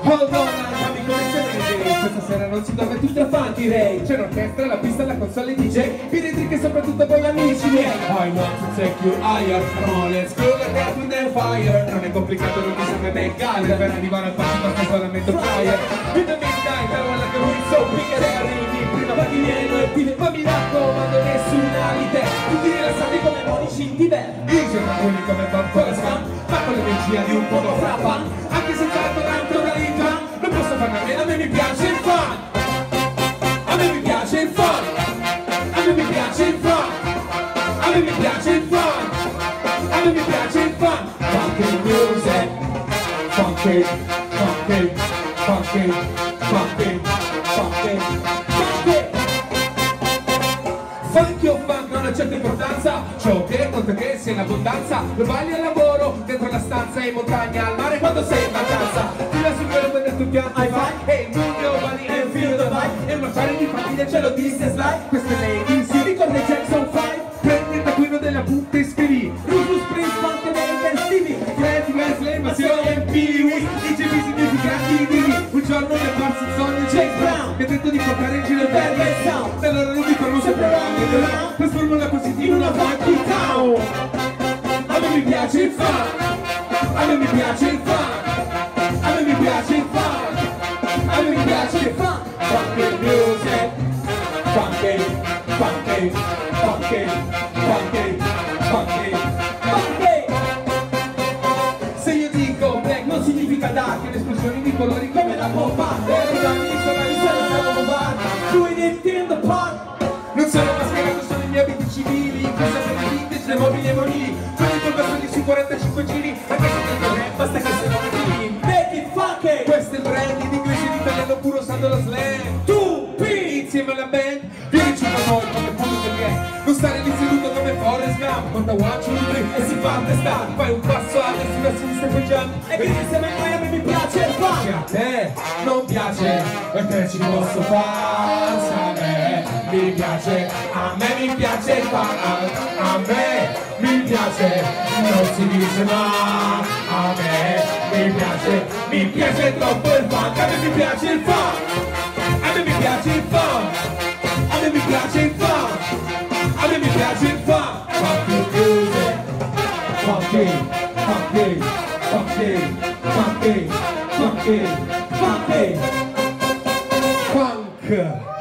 Hold on, dammi come sei. Questa sera non si dorme tutta funky direi. C'è l'orchestra, la pista, la console DJ, i retri che soprattutto poi amici miei. I want to take you higher. Come on, let's go like that with the fire. Non è complicato, non mi serve MacGyver. Per arrivare al party basta solamente fire. In the midnight, I wanna go in so big e arrivi. Prima paghi meno e pile. Ma mi raccomando, nessuna di te. Tutti rilassati come monici in Tibet. Io sono quelli come Bob Forrest, ma con l'energia di un poco frappa. Anche senza tanto da litro, non posso farne a meno, a me mi piace il fun. A me mi piace il fun. A me mi piace il fun. A me mi piace il fun. A me mi piace il fun. Funky music. Funky, funky, funky, funky, funky, funky. Funky o funk non ha certa importanza. Ciò che conta che sia in abbondanza. Lo balli al lavoro, dentro la stanza, in montagna, al mare quando sei in vacanza. Tira sul velo quando il tuo pianto hai vai. E il mondo balli e feel the vibe. E un affare di famiglia ce lo disse slide. Queste lady si ricorda Jackson 5. Prendi il taccuino della punta e scrivi Rufus Prince, Funk e American Stevie. Freddy Wesley, Massimo e Pee-wee. IGB significati di lì. Un giorno mi è apparso il sogno James Brown. Mi ha detto di portare in giro il bel sound. E allora non mi fermo sempre around. Trasformola così in una funky town. A me mi piace il fun. A me mi piace il fun. A me mi piace il fun. A me mi piace il fun. Funky music. Funky, funky, funky, funky, funky, funky. Se io dico black non significa dark. È un'esplosione di colori come la bomba. E le donne di sonari sono la bar. Doing it in the park. Non sono mascherato, sono i miei abiti civili. Cosa per i vintage, le mobili e monili. Quelli col bersaglio su 45 giri. Anche se tanto rap, basta che se non fili. Make it funky. Questo è il brand in inglese e in italiano puro usando lo slang. Tu, P, insieme alla band. Vieni giù da noi come punto del gang. Non stare lì seduto come Forrest Gump. Conta 1, 2, 3 e si fa testare. Fai un passo a destra, a sinistra e poi jump. E gridi insieme a noi, a me mi piace il fun. Che a te non piace, perché ci posso fare. Mi piace, a me mi piace il fun, a me mi piace, non si dice ma, a me mi piace troppo il fun, a me mi piace il fun, a me mi piace il fun, a me mi piace il fun, a me mi piace il fun, funky music, funky, funky, funky, funky, funky, funky, funk.